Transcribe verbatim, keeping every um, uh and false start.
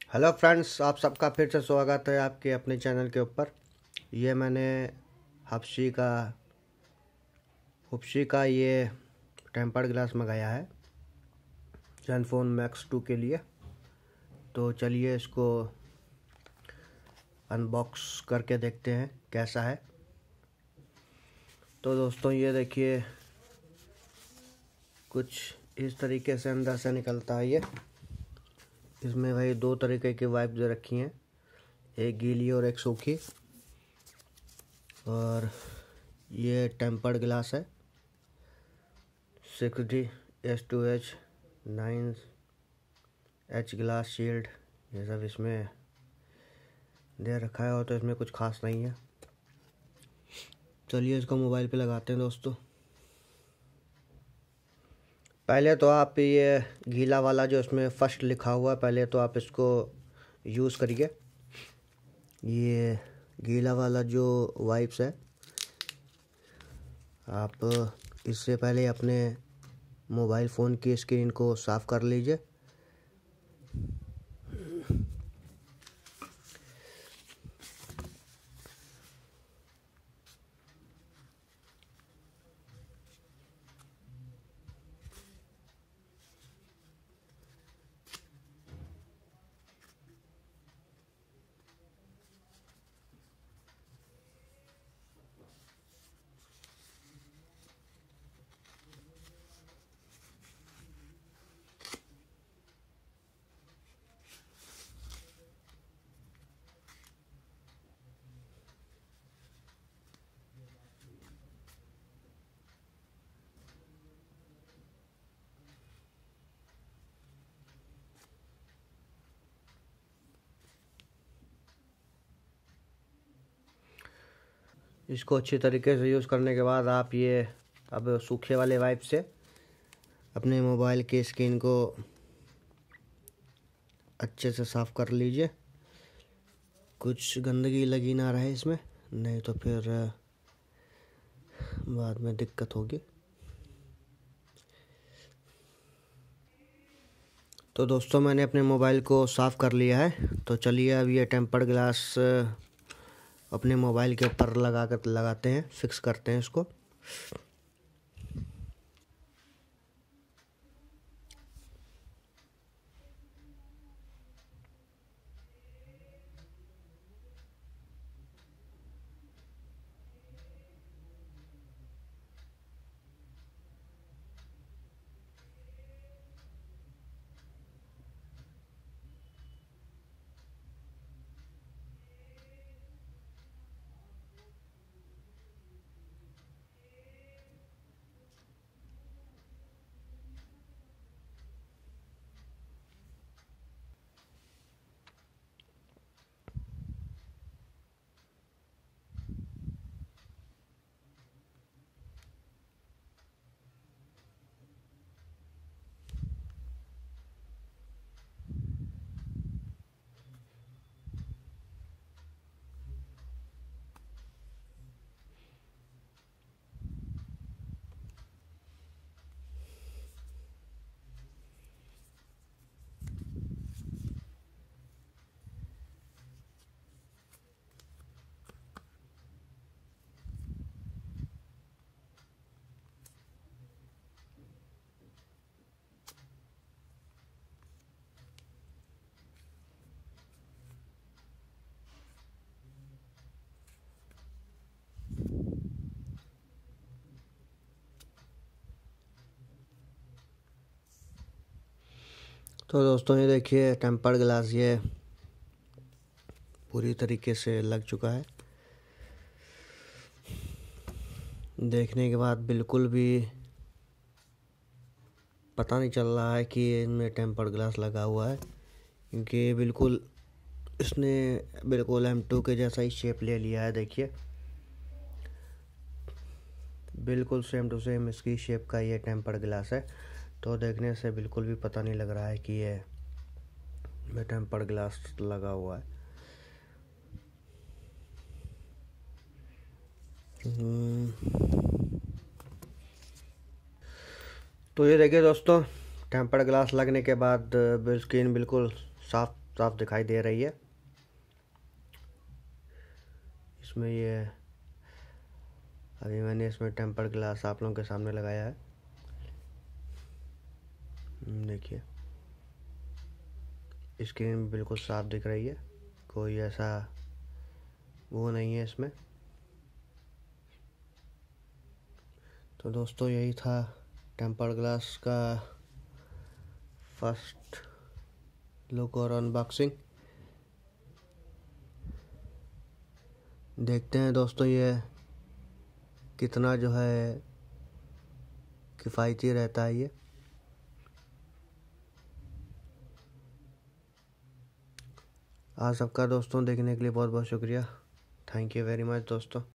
Hello friends, आप सबका फिर से स्वागत है आपके अपने चैनल के ऊपर। ये मैंने हप्शी का हुप्शी का ये टेम्पर्ड ग्लास मंगाया है ज़ेनफोन मैक्स टू के लिए। तो चलिए इसको अनबॉक्स करके देखते हैं कैसा है। तो दोस्तों ये देखिए, कुछ इस तरीके से अंदर से निकलता है ये। इसमें भाई दो तरीके की वाइप दे रखी हैं, एक गीली और एक सूखी। और ये टेम्पर्ड ग्लास है, six D S two H nine H glass shield, ये सब इसमें दे रखा है। और तो इसमें कुछ खास नहीं है। चलिए इसको मोबाइल पे लगाते हैं दोस्तों। पहले तो आप ये गीला वाला जो इसमें फर्स्ट लिखा हुआ है, पहले तो आप इसको यूज़ करिए। ये गीला वाला जो वाइप्स है, आप इससे पहले अपने मोबाइल फ़ोन की स्क्रीन को साफ़ कर लीजिए। इसको अच्छी तरीके से यूज़ करने के बाद आप ये अब सूखे वाले वाइप से अपने मोबाइल की स्क्रीन को अच्छे से साफ़ कर लीजिए। कुछ गंदगी लगी ना रहे इसमें, नहीं तो फिर बाद में दिक्कत होगी। तो दोस्तों मैंने अपने मोबाइल को साफ़ कर लिया है। तो चलिए अब ये टेम्पर्ड ग्लास अपने मोबाइल के ऊपर लगा कर लगाते हैं, फिक्स करते हैं इसको। तो दोस्तों ये देखिए, टेम्पर्ड ग्लास ये पूरी तरीके से लग चुका है। देखने के बाद बिल्कुल भी पता नहीं चल रहा है कि इनमें टेम्पर्ड ग्लास लगा हुआ है, क्योंकि ये बिल्कुल इसने बिल्कुल एम टू के जैसा ही शेप ले लिया है। देखिए बिल्कुल सेम टू सेम इसकी शेप का ये टेम्पर्ड ग्लास है। तो देखने से बिल्कुल भी पता नहीं लग रहा है कि ये टेम्पर्ड ग्लास लगा हुआ है। तो ये देखिए दोस्तों, टेम्पर्ड ग्लास लगने के बाद स्क्रीन बिल्कुल साफ साफ दिखाई दे रही है। इसमें ये अभी मैंने इसमें टेम्पर्ड ग्लास आप लोगों के सामने लगाया है। देखिए स्क्रीन भी बिल्कुल साफ दिख रही है, कोई ऐसा वो नहीं है इसमें। तो दोस्तों यही था टेम्पर्ड ग्लास का फर्स्ट लुक और अनबॉक्सिंग। देखते हैं दोस्तों ये कितना जो है किफ़ायती रहता है ये। आप सबका दोस्तों देखने के लिए बहुत बहुत शुक्रिया। थैंक यू वेरी मच दोस्तों।